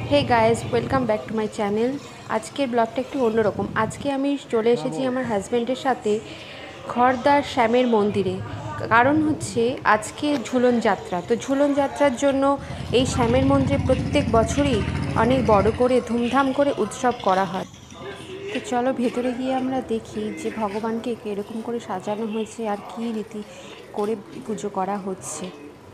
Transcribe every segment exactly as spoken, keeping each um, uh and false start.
Hey guys welcome back to my channel. आज के ब्लगटा एकटू अन्यरकम। आज के आमी चले एसेछि आमार हाजबैंडेर साथे खरदार श्यामेर मंदिरे। कारण होच्छे आज के झुलन यात्रा। तो झुलन यात्रार जोन्नो एई श्यामेर मंदिरे प्रत्येक बछरई अनेक बड़ो करे धूमधाम करे उत्सव करा हय। तो चलो भेतरे गिये आमरा देखी जे भगवानके किरकम करे साजानो हयेछे आर कि रीति करे पुजो करा हच्छे।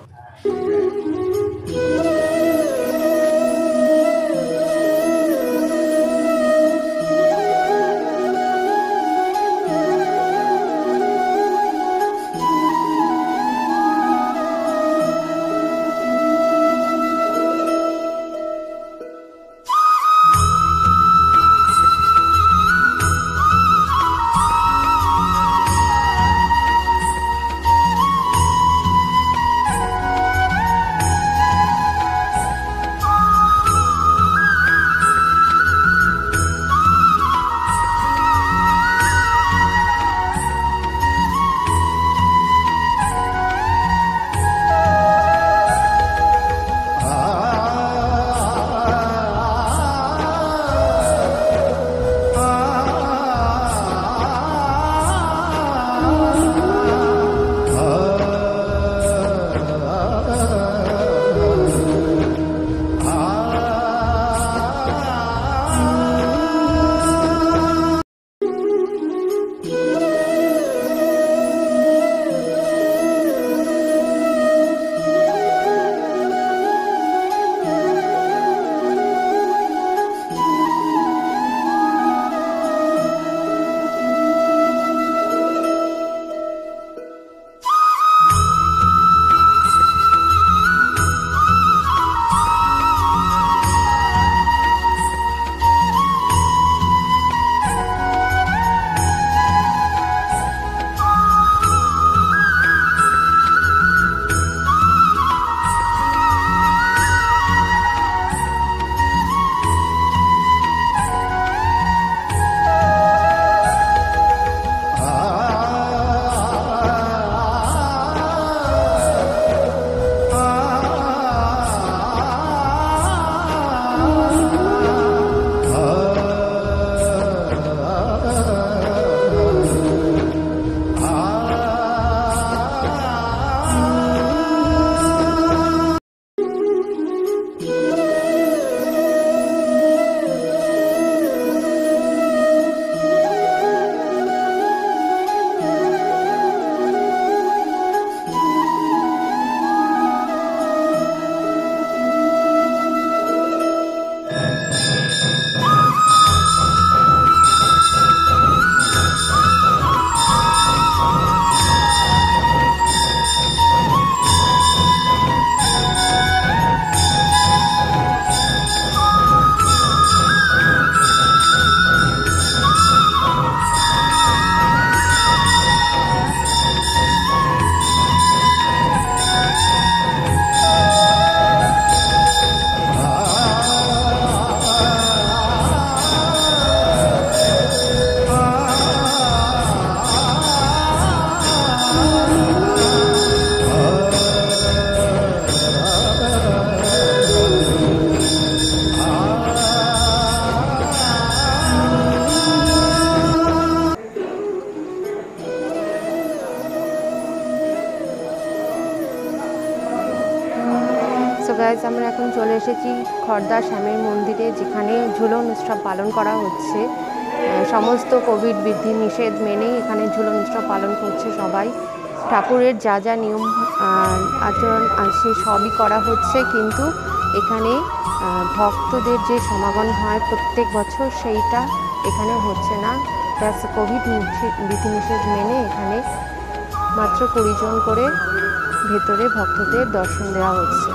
गाइज আমরা এখন চলে এসেছি খর্দা শ্যামের মন্দিরে, যেখানে ঝুলন উৎসব পালন করা হচ্ছে। সমস্ত কোভিড বিধি নিষেধ মেনেই এখানে ঝুলন উৎসব পালন করছে সবাই। ঠাকুরের যা যা নিয়ম আচরণ আছে সবই করা হচ্ছে, কিন্তু এখানে ভক্তদের যে সমাগম হয় প্রত্যেক বছর সেইটা এখানে হচ্ছে না। প্লাস কোভিড বিধি নিষেধ মেনে এখানে মাত্র কুড়ি জন করে ভেতরে ভক্তদের দর্শন দেওয়া হচ্ছে।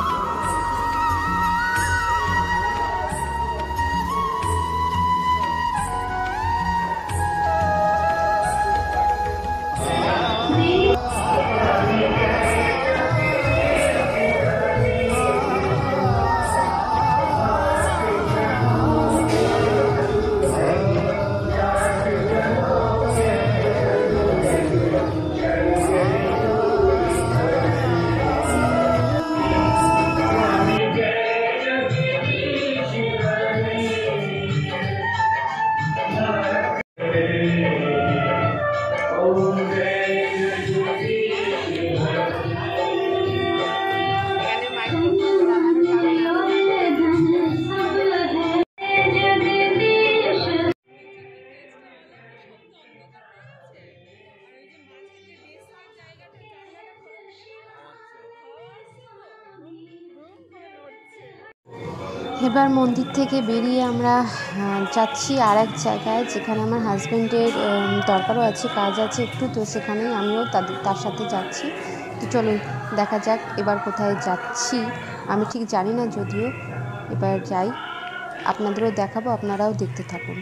এবার মন্দির থেকে বেরিয়ে আমরা যাচ্ছি আর এক জায়গায়, যেখানে আমার হাজব্যান্ডের দরকারও আছে, কাজ আছে একটু, তো সেখানেই আমিও তাদের তার সাথে যাচ্ছি। তো চলুন দেখা যাক এবার কোথায় যাচ্ছি, আমি ঠিক জানি না যদিও, এবার যাই, আপনাদেরও দেখাবো, আপনারাও দেখতে থাকুন।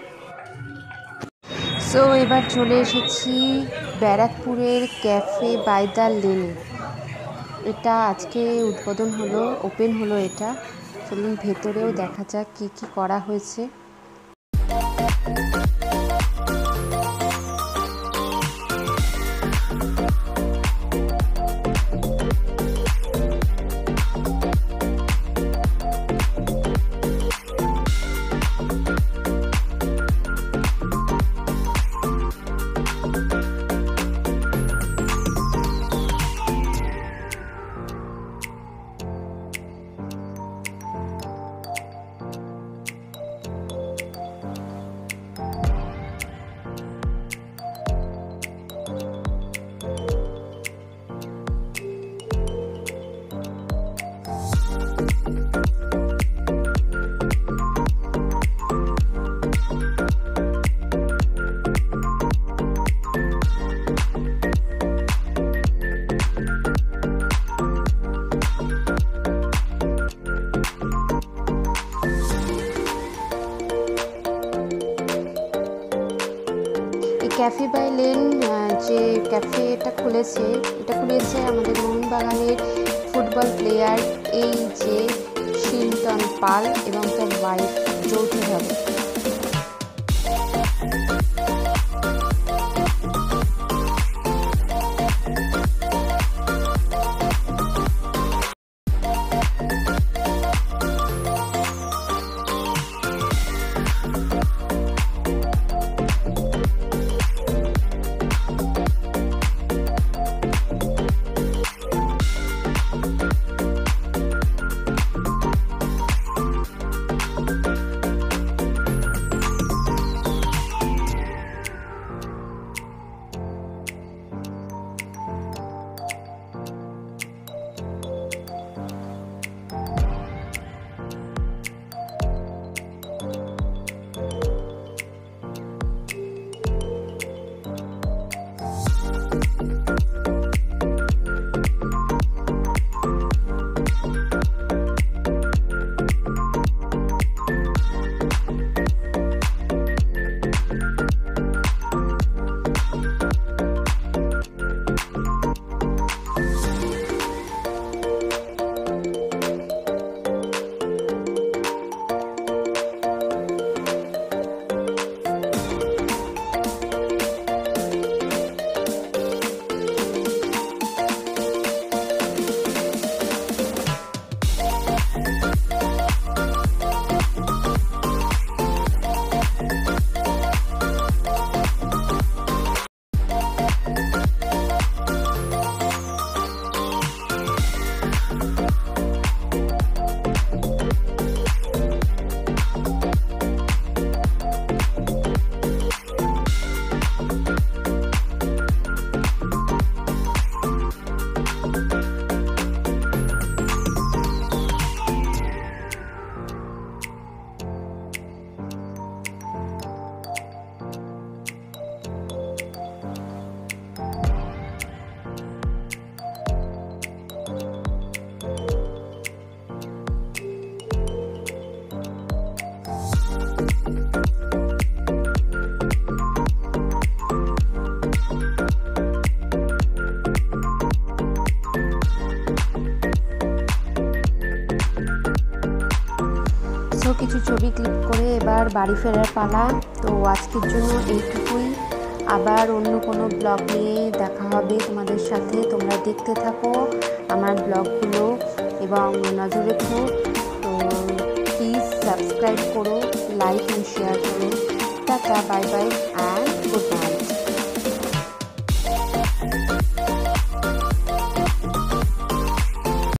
সো এবার চলে এসেছি ব্যারাকপুরের ক্যাফে বাই দ্য লেনে। এটা আজকে উদ্বোধন হলো, ওপেন হলো এটা। চলুন ভেতরেও দেখা যাক কী কী করা হয়েছে। ক্যাফে বাই লেন যে ক্যাফেটা খুলেছে, এটা খুলেছে আমাদের মোহনবাগানের ফুটবল প্লেয়ার এই যে শিলটন পাল এবং তার ওয়াইফ যৌথভাবে। কিছু ছবি ক্লিক করে এবার বাড়ি ফেরার পালা। তো আজকের জন্য এইটুকুই, আবার অন্য কোনো ব্লগ নিয়ে দেখা হবে তোমাদের সাথে। তোমরা দেখতে থাকো আমার ব্লগগুলো এবং নজর রেখো। তো প্লিজ সাবস্ক্রাইব করো, লাইক অ্যান্ড শেয়ার করো। Tata, bye by.